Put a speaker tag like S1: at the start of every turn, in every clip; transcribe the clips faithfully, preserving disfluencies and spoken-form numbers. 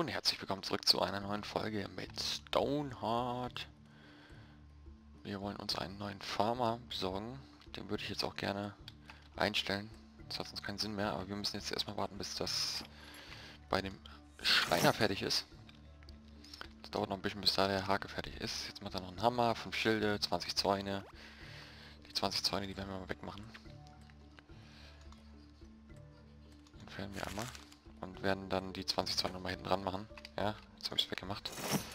S1: und herzlich willkommen zurück zu einer neuen Folge mit Stoneheart. Wir wollen uns einen neuen Farmer besorgen. Den würde ich jetzt auch gerne einstellen. Das hat uns keinen Sinn mehr, aber wir müssen jetzt erstmal warten, bis das bei dem Schreiner fertig ist. Das dauert noch ein bisschen, bis da der Hake fertig ist. Jetzt macht er noch einen Hammer, fünf Schilde, zwanzig Zäune. Die zwanzig Zäune, die werden wir mal wegmachen. Entfernen wir einmal. Und werden dann die zwanzig Zäune nochmal hinten dran machen. Ja, jetzt habe ich es weggemacht.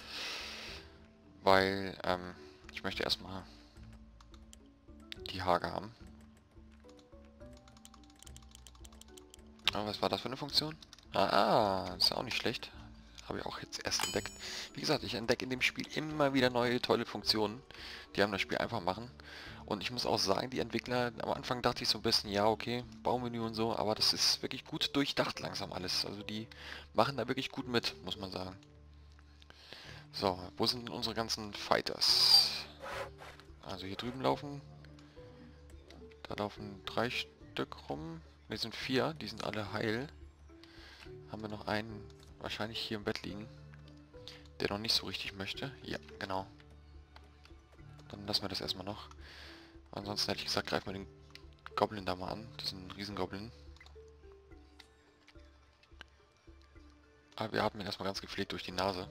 S1: Weil, ähm, ich möchte erstmal die Hake haben. Aber was war das für eine Funktion? Ah, ah, ist ja auch nicht schlecht. Habe ich auch jetzt erst entdeckt. Wie gesagt, ich entdecke in dem Spiel immer wieder neue, tolle Funktionen, die einem das Spiel einfach machen. Und ich muss auch sagen, die Entwickler, am Anfang dachte ich so ein bisschen, ja okay, Baumenü und so, aber das ist wirklich gut durchdacht langsam alles. Also die machen da wirklich gut mit, muss man sagen. So, wo sind denn unsere ganzen Fighters? Also hier drüben laufen. Da laufen drei Stück rum. Ne, sind vier, die sind alle heil. Haben wir noch einen wahrscheinlich hier im Bett liegen, der noch nicht so richtig möchte. Ja, genau. Dann lassen wir das erstmal noch. Ansonsten hätte ich gesagt, greifen wir den Goblin da mal an. Das ist ein Riesengoblin. Aber wir atmen ihn erstmal ganz gepflegt durch die Nase.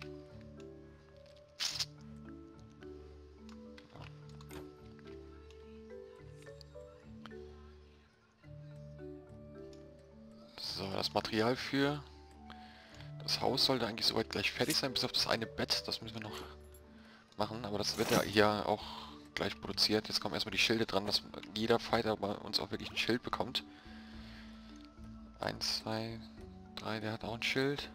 S1: So, das Material für das Haus sollte eigentlich soweit gleich fertig sein, bis auf das eine Bett. Das müssen wir noch machen, aber das wird ja hier auch gleich produziert. Jetzt kommen erstmal die Schilde dran, dass jeder Fighter bei uns auch wirklich ein Schild bekommt. Eins, zwei, drei, der hat auch ein Schild.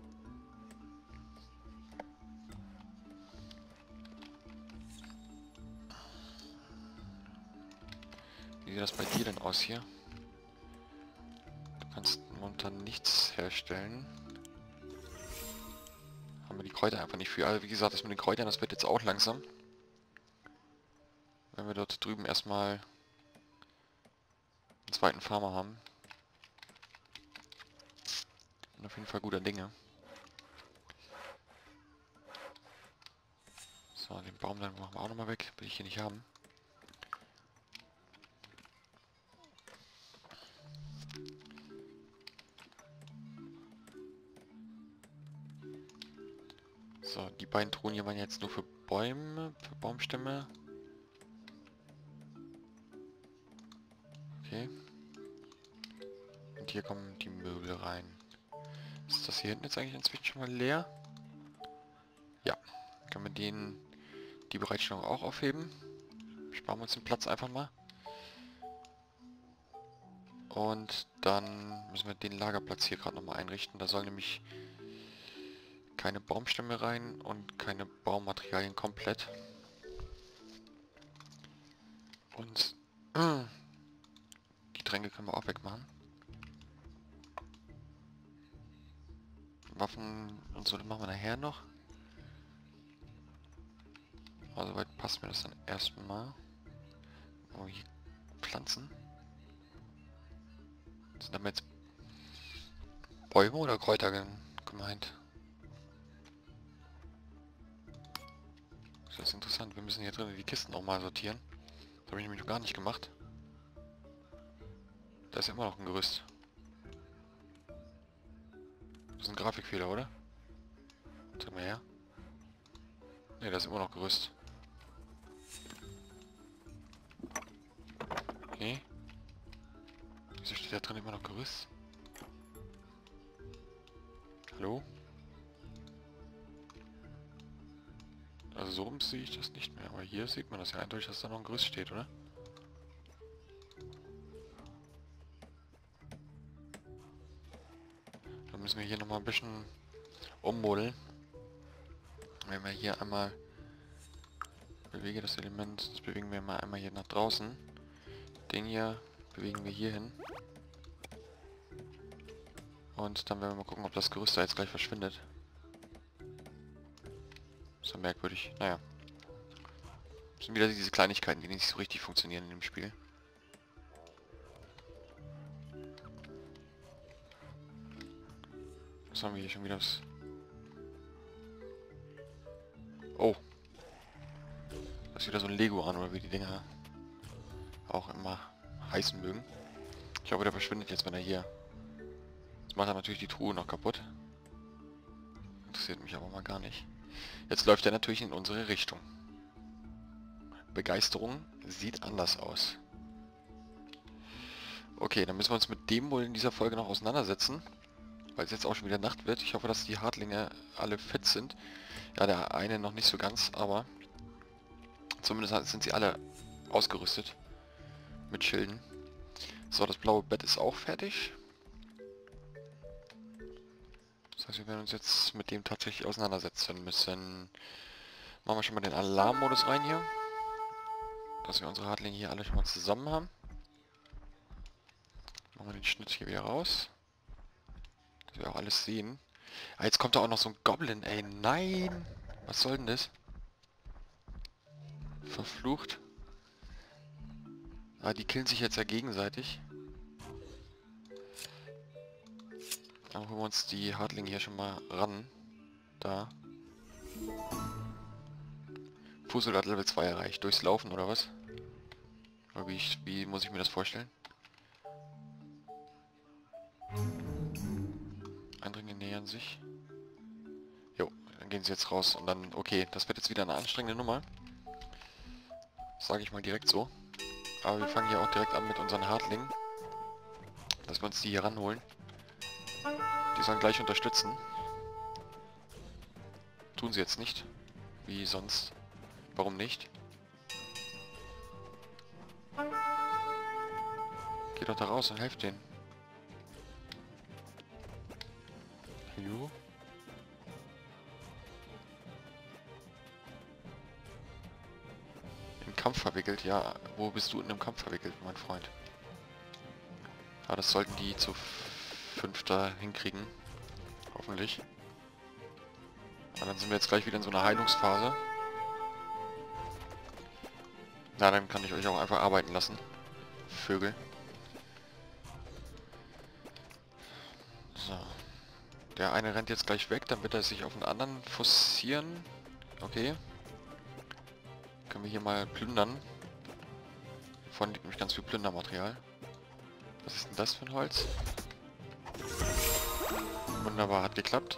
S1: Wie sieht das bei dir denn aus hier? Du kannst momentan nichts herstellen. Haben wir die Kräuter einfach nicht für. Also wie gesagt, das mit den Kräutern, das wird jetzt auch langsam. Wenn wir dort drüben erstmal einen zweiten Farmer haben. Bin auf jeden Fall guter Dinge. So, den Baum dann machen wir auch nochmal weg. Will ich hier nicht haben. So, die beiden Truhen hier waren jetzt nur für Bäume, für Baumstämme. Okay. Und hier kommen die Möbel rein. Ist das hier hinten jetzt eigentlich inzwischen schon mal leer? Ja. Können wir den die Bereitstellung auch aufheben. Sparen wir uns den Platz einfach mal. Und dann müssen wir den Lagerplatz hier gerade nochmal einrichten. Da soll nämlich keine Baumstämme rein und keine Baumaterialien komplett. Und äh, die Tränke können wir auch wegmachen. Waffen und so, das machen wir nachher noch. Also weit passt mir das dann erstmal. Oh, hier Pflanzen. Sind damit jetzt Bäume oder Kräuter gemeint? Das ist interessant. Wir müssen hier drin die Kisten auch mal sortieren. Das habe ich nämlich noch gar nicht gemacht. Da ist ja immer noch ein Gerüst. Das ist ein Grafikfehler, oder? Zeig mal her. Ne, da ist immer noch Gerüst. Okay. Wieso steht da drin immer noch Gerüst? Hallo? Also so rum sehe ich das nicht mehr, aber hier sieht man das ja eindeutig, dass da noch ein Gerüst steht, oder? Dann müssen wir hier nochmal ein bisschen ummodeln. Wenn wir hier einmal bewege das Element, das bewegen wir mal einmal hier nach draußen. Den hier bewegen wir hier hin. Und dann werden wir mal gucken, ob das Gerüst da jetzt gleich verschwindet. Ist ja merkwürdig. Naja. Das sind wieder diese Kleinigkeiten, die nicht so richtig funktionieren in dem Spiel. Was haben wir hier schon wieder? Was Oh. Das ist wieder so ein Lego an, oder wie die Dinger auch immer heißen mögen. Ich hoffe, der verschwindet jetzt, wenn er hier... Das macht er natürlich die Truhe noch kaputt. Interessiert mich aber mal gar nicht. Jetzt läuft er natürlich in unsere Richtung. Begeisterung sieht anders aus. Okay, dann müssen wir uns mit dem wohl in dieser Folge noch auseinandersetzen. Weil es jetzt auch schon wieder Nacht wird. Ich hoffe, dass die Hartlinge alle fit sind. Ja, der eine noch nicht so ganz, aber... Zumindest sind sie alle ausgerüstet. Mit Schilden. So, das blaue Bett ist auch fertig. Das heißt, wir werden uns jetzt mit dem tatsächlich auseinandersetzen müssen. Machen wir schon mal den Alarmmodus rein hier. Dass wir unsere Hartlinge hier alle schon mal zusammen haben. Machen wir den Schnitt hier wieder raus. Dass wir auch alles sehen. Ah, jetzt kommt da auch noch so ein Goblin, ey. Nein! Was soll denn das? Verflucht. Ah, die killen sich jetzt ja gegenseitig. Dann holen wir uns die Hartlinge hier schon mal ran. Da. Fußsoldat Level zwei erreicht. Durchs Laufen oder was? Oder wie, ich, wie muss ich mir das vorstellen? Eindringlinge nähern sich. Jo, dann gehen sie jetzt raus und dann... Okay, das wird jetzt wieder eine anstrengende Nummer. Sage ich mal direkt so. Aber wir fangen hier auch direkt an mit unseren Hartlingen. Dass wir uns die hier ranholen. Die sollen gleich unterstützen. Tun sie jetzt nicht. Wie sonst. Warum nicht? Geht doch da raus und helft denen. Jo. Im Kampf verwickelt? Ja, wo bist du in dem Kampf verwickelt, mein Freund? Ah, das sollten die zu fünfter hinkriegen. Hoffentlich. Und dann sind wir jetzt gleich wieder in so einer Heilungsphase. Na, dann kann ich euch auch einfach arbeiten lassen. Vögel. So. Der eine rennt jetzt gleich weg, dann wird er sich auf einen anderen fokussieren. Okay. Können wir hier mal plündern. Vorne liegt nämlich ganz viel Plündermaterial. Was ist denn das für ein Holz? Wunderbar, hat geklappt.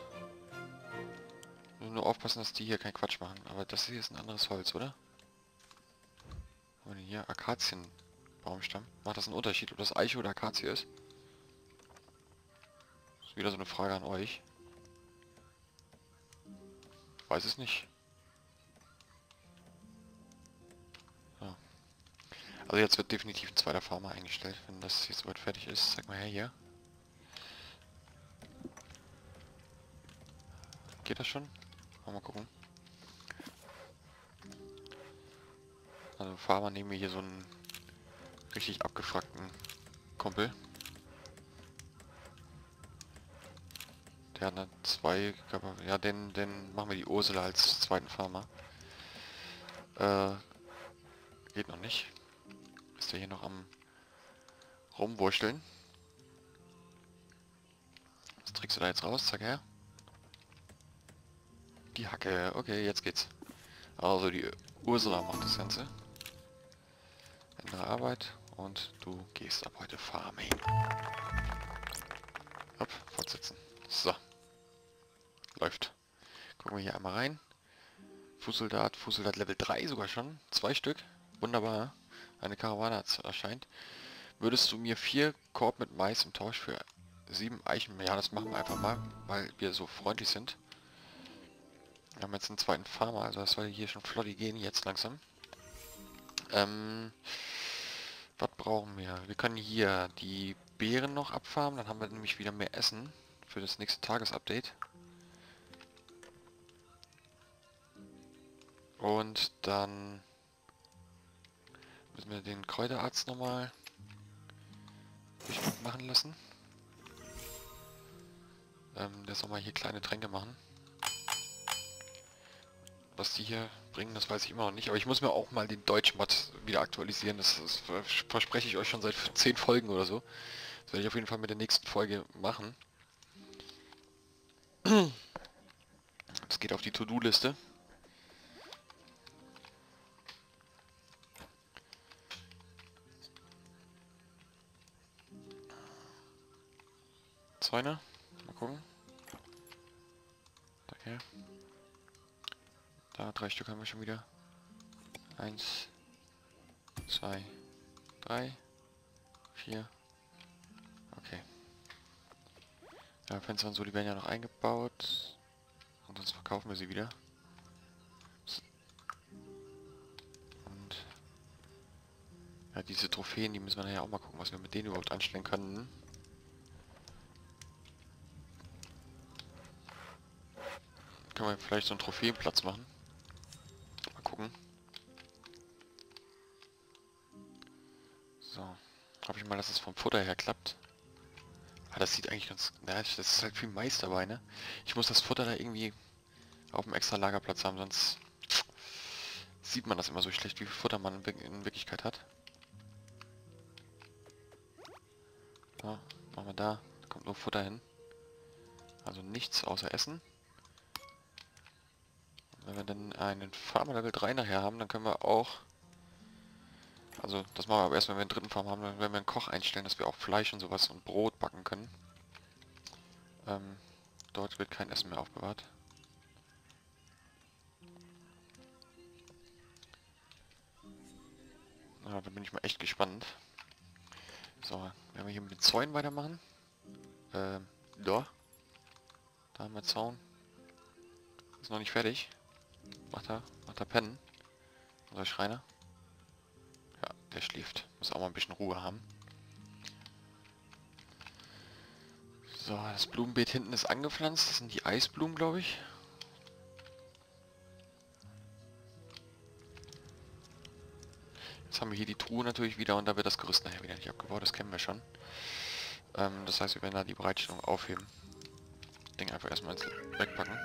S1: Nur aufpassen, dass die hier keinen Quatsch machen. Aber das hier ist ein anderes Holz, oder? Was haben wir denn hier? Akazienbaumstamm. Macht das einen Unterschied, ob das Eiche oder Akazie ist? Das ist wieder so eine Frage an euch. Ich weiß es nicht. Ja. Also jetzt wird definitiv ein zweiter Farmer eingestellt, wenn das jetzt soweit fertig ist. Sag mal her hier. Geht das schon? Mal gucken. Also Farmer nehmen wir hier so einen richtig abgefragten Kumpel. Der hat eine zwei, ja, den, den machen wir die Ursula als zweiten Farmer. Äh, geht noch nicht. Ist der hier noch am rumwurschteln? Was trägst du da jetzt raus? Sag her. Die Hacke. Okay, jetzt geht's. Also die Ursula macht das Ganze. Ändere Arbeit und du gehst ab heute farmen. Hopp, fortsetzen. So. Läuft. Gucken wir hier einmal rein. Fußsoldat, Fußsoldat Level drei sogar schon. Zwei Stück. Wunderbar. Eine Karawane hat erscheint. Würdest du mir vier Korb mit Mais im Tausch für sieben Eichen... Ja, das machen wir einfach mal, weil wir so freundlich sind. Wir haben jetzt einen zweiten Farmer, also das soll hier schon flotti gehen, jetzt langsam. Ähm... Was brauchen wir? Wir können hier die Beeren noch abfarmen, dann haben wir nämlich wieder mehr Essen für das nächste Tagesupdate. Und dann müssen wir den Kräuterarzt nochmal machen lassen. Ähm, der soll mal hier kleine Tränke machen. Was die hier bringen, das weiß ich immer noch nicht. Aber ich muss mir auch mal den Deutschmod wieder aktualisieren. Das, das verspreche ich euch schon seit zehn Folgen oder so. Das werde ich auf jeden Fall mit der nächsten Folge machen. Das geht auf die To-Do-Liste. Zäune. Mal gucken. Okay. Da, drei Stück haben wir schon wieder. Eins, zwei, drei, vier. Okay. Ja, Fenster und so, die werden ja noch eingebaut. Und sonst verkaufen wir sie wieder. Und ja, diese Trophäen, die müssen wir nachher auch mal gucken, was wir mit denen überhaupt anstellen können. Können wir vielleicht so einen Trophäenplatz machen. Mal gucken. So. Hoffe ich mal, dass es vom Futter her klappt. Ah, das sieht eigentlich ganz... Na, das ist halt viel Mais dabei, ne? Ich muss das Futter da irgendwie auf dem extra Lagerplatz haben, sonst sieht man das immer so schlecht, wie viel Futter man in Wirklichkeit hat. So, machen wir da. Da kommt nur Futter hin. Also nichts außer Essen. Und wenn wir dann einen Farmer Level drei nachher haben, dann können wir auch... Also das machen wir aber erst, wenn wir einen dritten Farm haben, dann werden wir einen Koch einstellen, dass wir auch Fleisch und sowas und Brot backen können. Ähm, dort wird kein Essen mehr aufbewahrt. Na, da bin ich mal echt gespannt. So, werden wir hier mit den Zäunen weitermachen. Ähm, da. Da haben wir Zaun. Ist noch nicht fertig. Macht er, macht er pennen. Unser Schreiner. Ja, der schläft. Muss auch mal ein bisschen Ruhe haben. So, das Blumenbeet hinten ist angepflanzt. Das sind die Eisblumen, glaube ich. Jetzt haben wir hier die Truhe natürlich wieder und da wird das Gerüst nachher wieder nicht abgebaut. Das kennen wir schon. Ähm, das heißt, wir werden da die Bereitstellung aufheben. Ding einfach erstmal ins wegpacken.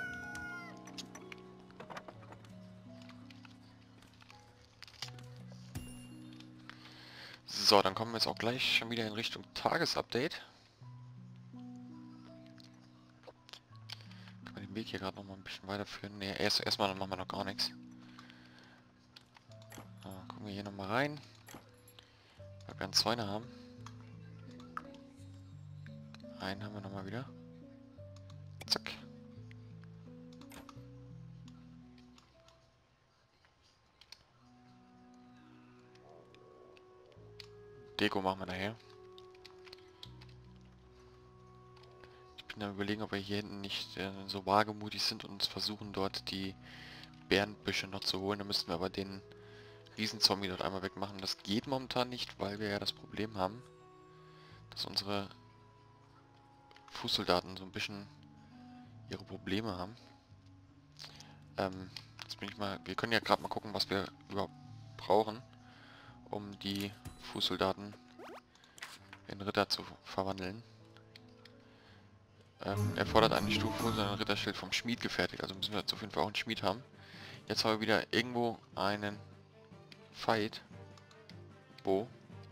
S1: So, dann kommen wir jetzt auch gleich schon wieder in Richtung Tagesupdate. Kann man den Weg hier gerade noch mal ein bisschen weiterführen? Ne, erst erstmal dann machen wir noch gar nichts. So, gucken wir hier noch mal rein. Weil wir einen Zäuner haben. Einen haben wir noch mal wieder. Zack. Deko machen wir nachher. Ich bin am Überlegen, ob wir hier hinten nicht äh, so wagemutig sind und uns versuchen dort die Bärenbüsche noch zu holen. Da müssten wir aber den Riesenzombie dort einmal wegmachen. Das geht momentan nicht, weil wir ja das Problem haben, dass unsere Fußsoldaten so ein bisschen ihre Probleme haben. Ähm, jetzt bin ich mal... Wir können ja gerade mal gucken, was wir überhaupt brauchen, um die Fußsoldaten in Ritter zu verwandeln. Ähm, er fordert eine Stufe und ein Ritterschild vom Schmied gefertigt, also müssen wir jetzt auf jeden Fall auch einen Schmied haben. Jetzt haben wir wieder irgendwo einen Fight. Wo?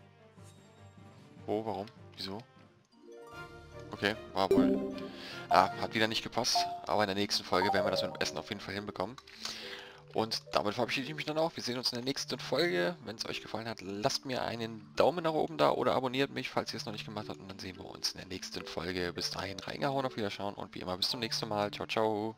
S1: Wo? Warum? Wieso? Okay, war wohl... Ah, hat wieder nicht gepasst, aber in der nächsten Folge werden wir das mit dem Essen auf jeden Fall hinbekommen. Und damit verabschiede ich mich dann auch. Wir sehen uns in der nächsten Folge. Wenn es euch gefallen hat, lasst mir einen Daumen nach oben da oder abonniert mich, falls ihr es noch nicht gemacht habt. Und dann sehen wir uns in der nächsten Folge. Bis dahin, reingehauen, auf Wiederschauen und wie immer bis zum nächsten Mal. Ciao, ciao.